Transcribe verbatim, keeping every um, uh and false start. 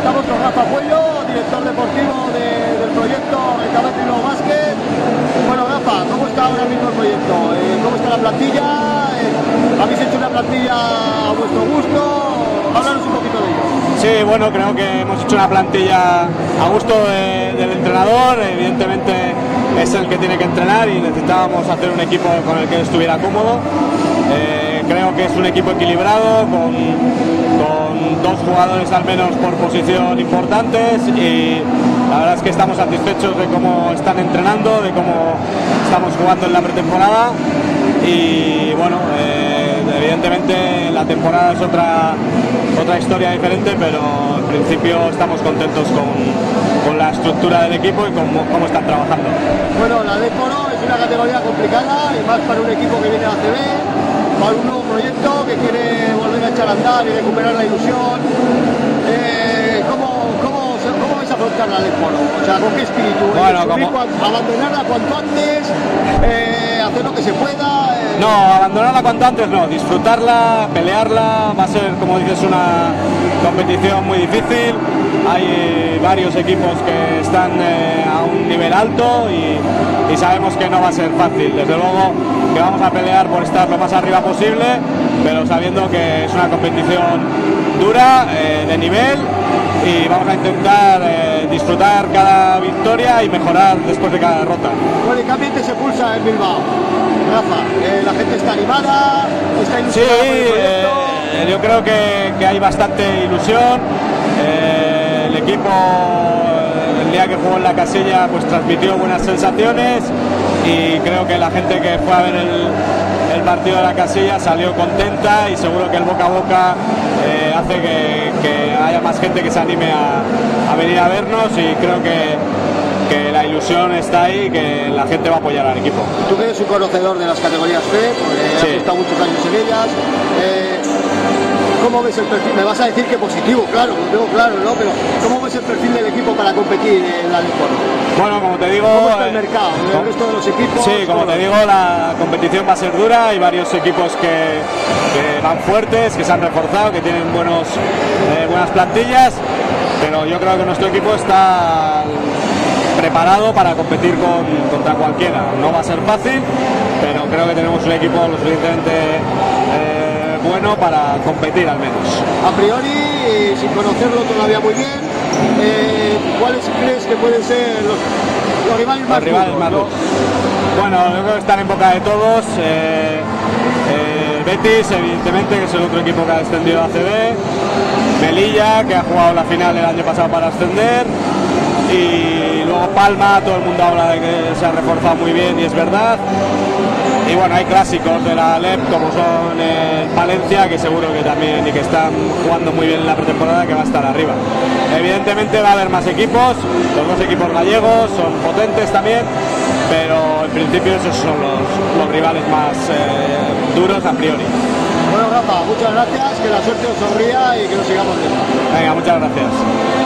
Estamos con Rafa Puello, director deportivo de, del proyecto Recabete y Nuevo Básquet. Bueno, Rafa, ¿cómo está ahora mismo el proyecto? Eh, ¿Cómo está la plantilla? Eh, ¿Habéis hecho una plantilla a vuestro gusto? Háblanos un poquito de ello. Sí, bueno, creo que hemos hecho una plantilla a gusto de, del entrenador. Evidentemente es el que tiene que entrenar y necesitábamos hacer un equipo con el que estuviera cómodo. Eh, creo que es un equipo equilibrado, con, con dos jugadores al menos por posición importantes, y la verdad es que estamos satisfechos de cómo están entrenando, de cómo estamos jugando en la pretemporada. Y bueno, eh, evidentemente la temporada es otra, otra historia diferente, pero en principio estamos contentos con, con la estructura del equipo y con cómo están trabajando. Bueno, la Leporo es una categoría complicada, y más para un equipo que viene a A C B, para un nuevo proyecto que quiere volver a echar a andar y recuperar la ilusión. Eh, ¿cómo, cómo, ¿Cómo vais a afrontar la Leporo? O sea, ¿con qué espíritu? Bueno, como... abandonarla cuanto antes, eh, hacer lo que se pueda. Eh... No, abandonarla cuanto antes no, disfrutarla, pelearla. Va a ser, como dices, una competición muy difícil. Hay eh, varios equipos que están eh, a un nivel alto y, y sabemos que no va a ser fácil. Desde luego que vamos a pelear por estar lo más arriba posible, pero sabiendo que es una competición dura, eh, de nivel, y vamos a intentar eh, disfrutar cada victoria y mejorar después de cada derrota. Bueno, ¿y qué ambiente se pulsa en Bilbao? Rafa, eh, la gente está animada, está ilusionada. Sí, eh, yo creo que, que hay bastante ilusión. Eh, el equipo, el día que jugó en la Casilla, pues transmitió buenas sensaciones, y creo que la gente que fue a ver el, el partido de la Casilla salió contenta, y seguro que el boca a boca eh, hace que, que haya más gente que se anime a, a venir a vernos, y creo que, que la ilusión está ahí y que la gente va a apoyar al equipo. Tú que eres un conocedor de las categorías B, porque sí, has estado muchos años en ellas, eh, ¿cómo ves el perfil? Me vas a decir que positivo, claro, lo tengo claro, ¿no? Pero ¿cómo ves el perfil del equipo para competir en la Leporo? Bueno, como te digo... ¿Cómo está el mercado? ¿El ¿cómo? resto de los equipos? Sí, como te digo, la competición va a ser dura. Hay varios equipos que, que van fuertes, que se han reforzado, que tienen buenos, eh, buenas plantillas, pero yo creo que nuestro equipo está preparado para competir con, contra cualquiera. No va a ser fácil, pero creo que tenemos un equipo lo suficientemente eh, bueno para competir al menos. A priori, sin conocerlo todavía muy bien, eh, ¿cuáles crees que pueden ser los, los rivales más los rivales duros, más ¿no? duros? Bueno, yo creo que están en boca de todos. Eh, eh, Betis, evidentemente, que es el otro equipo que ha descendido a A C B. Melilla, que ha jugado la final el año pasado para ascender. Y luego Palma, todo el mundo habla de que se ha reforzado muy bien, y es verdad. Y bueno, hay clásicos de la Lep, como son el Palencia, que seguro que también, y que están jugando muy bien en la pretemporada, que va a estar arriba. Evidentemente va a haber más equipos, los dos equipos gallegos son potentes también, pero en principio esos son los, los rivales más eh, duros a priori. Bueno, Rafa, muchas gracias, que la suerte os sonría y que nos sigamos viendo. Venga, muchas gracias.